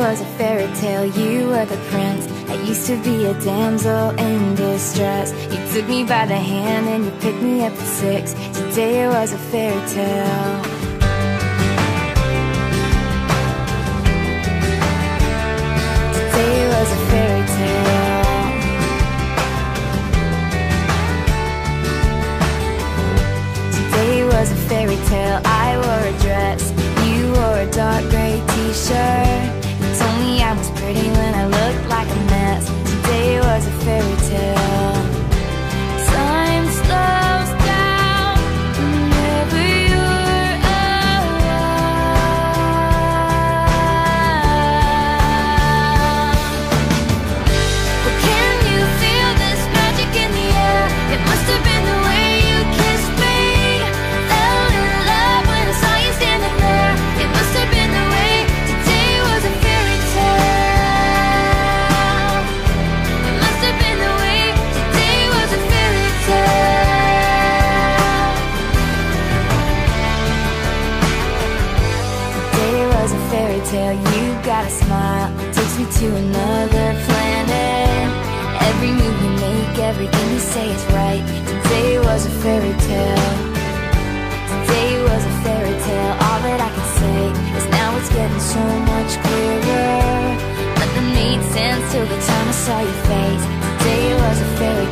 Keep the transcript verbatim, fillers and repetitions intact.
was a fairy tale, you were the prince. I used to be a damsel in distress. You took me by the hand and you picked me up at six. Today was a fairy tale. Today was a fairy tale. Today was a fairy tale. I wore a dress, you wore a dark gray t-shirt. You told me I was pretty when I looked like a mess. Today was a fairy tale. Time slows down whenever you're around. Well, can you feel this magic in the air? It must have been the way you kissed me. Fell in love when I saw you standing there. It must have been the way. Today was a fairy tale. It must have been the way. Today was a fairy tale. Today was a fairy tale. You got a smile, takes me to another planet. Every move you make, everything you say is right. Today was a fairy tale. Today was a fairy tale. All that I can say is now it's getting so much clearer. Nothing made sense till the time I saw your face. Today was a fairy